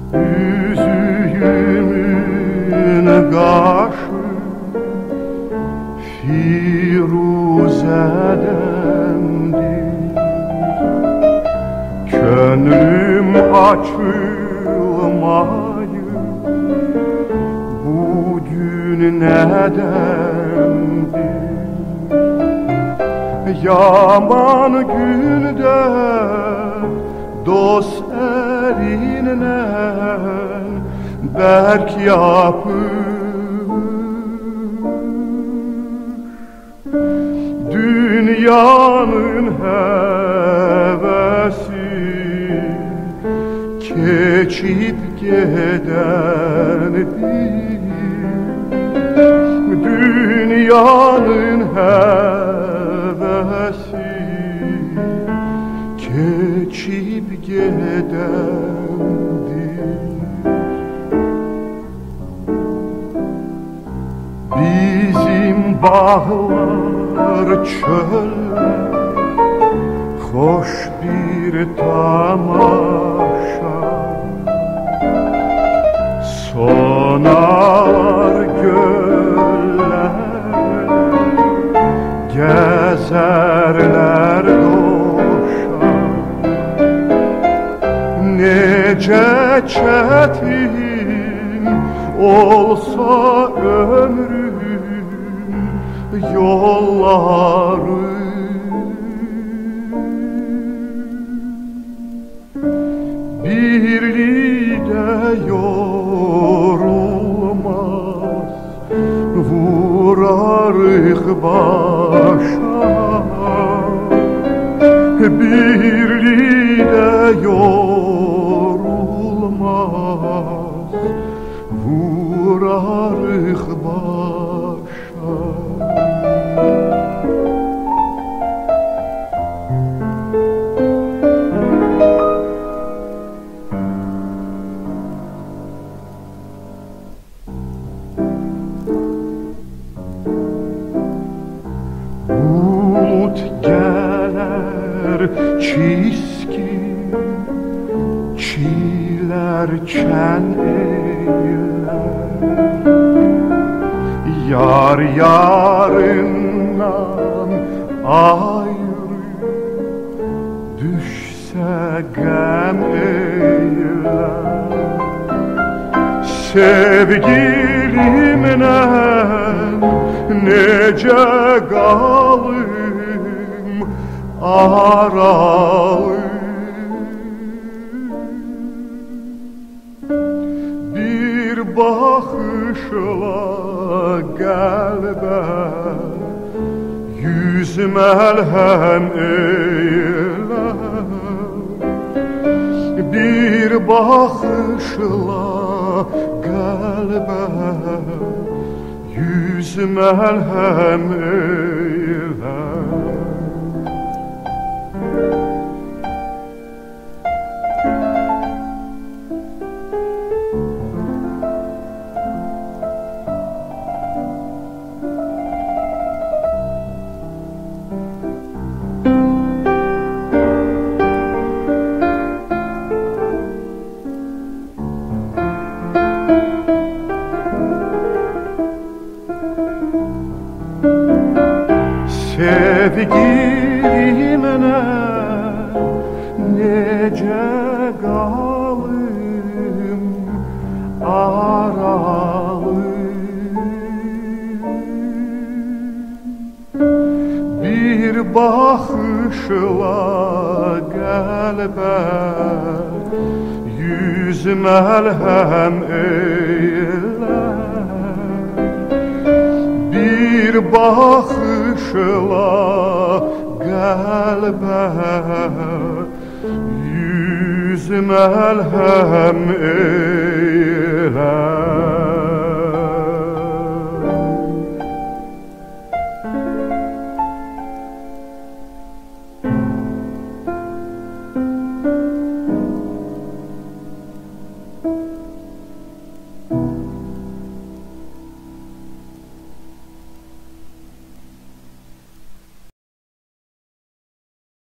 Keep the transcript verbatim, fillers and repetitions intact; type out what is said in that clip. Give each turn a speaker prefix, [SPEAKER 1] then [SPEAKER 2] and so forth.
[SPEAKER 1] Üzüğümün qaşı firuzədəndir. Könlüm açılmayı bugün nədəndir? Yaman günde dost elinle berk yapır. Dünyanın hevesi keçip gidendir. Dünyanın hevesi keçip gidendir. Bizim bağlar çöller, hoş bir tamaşa. Sonar göller, gezerler doşa. Nece çetin olsa ömrüm yolları, birliğde yorulmaz, vurarık başa. Birliğde yorulmaz, vurarık başa. Bulut gelir çizgi, çiler çen eyler. Yar yarından ayrı düşse gem eyler. Sevgilimle nece kalım aralı. Bir bakışla kalbe yüz melhem eyle. Bir bakışla kalbe yüz melhem eyle. Sevgilimle nece kalım aralı. Bir bakışla kalbe yüz melhem eyle. Bir bakışla kalbe yüz melhem eyle.